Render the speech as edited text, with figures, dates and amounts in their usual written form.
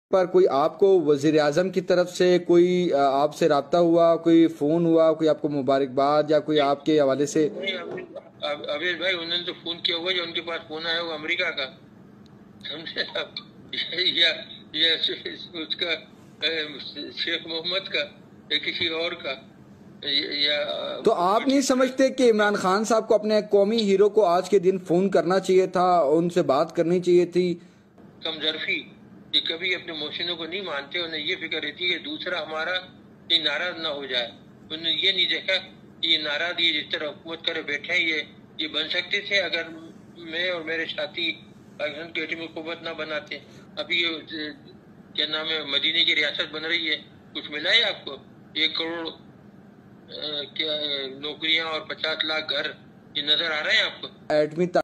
पर कोई आपको वजीर आजम की तरफ से कोई आपसे राब्ता हुआ, कोई फोन हुआ, कोई आपको मुबारकबाद या कोई आपके हवाले से? नहीं, अवेश भाई उन्होंने तो फोन किया हुआ, जो उनके पास फोन आया वो अमेरिका का, समझे आप? या या उसका शेख मोहम्मद का या किसी और का, या तो आप नहीं समझते कि इमरान खान साहब को, अपने कौमी हीरो को, आज के दिन फोन करना चाहिए था, उनसे बात करनी चाहिए थी? कमजरफी, ये कभी अपने मोहसिनों को नहीं मानते। उन्हें ये फिक्र रहती है कि दूसरा हमारा ये नाराज ना हो जाए। उन्होंने ये नहीं देखा कि ये नाराज, ये जिस तरह हुकूमत करे बैठे हैं, ये बन सकते थे अगर मैं और मेरे साथी पाकिस्तान की में हुकूमत ना बनाते। अभी ये क्या नाम है, मदीने की रियासत बन रही है, कुछ मिला है आपको? 1 करोड़ क्या नौकरियां और 50 लाख घर, ये नजर आ रहे हैं आपको? एटमी